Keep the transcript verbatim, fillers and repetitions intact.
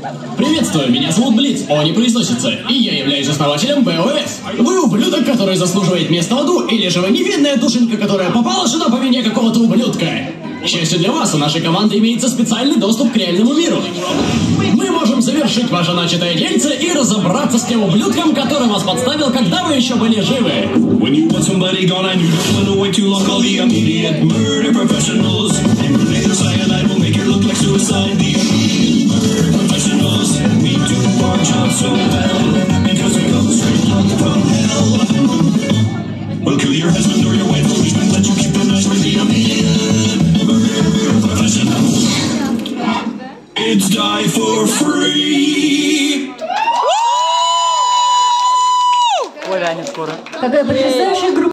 Приветствую, меня зовут Блиц, О не произносится, и я являюсь основателем бэ о эс. Вы ублюдок, который заслуживает места в аду, или же вы невинная душенька, которая попала сюда по вине какого-то ублюдка? К счастью для вас, у нашей команды имеется специальный доступ к реальному миру. Мы можем завершить ваше начатое дельце и разобраться с тем ублюдком, который вас подставил, когда вы еще были живы. We'll kill your husband or your wife, policeman, let you keep the nice for the million. Murder professional. It's die for free. Ой, ранит скоро. Какая потрясающая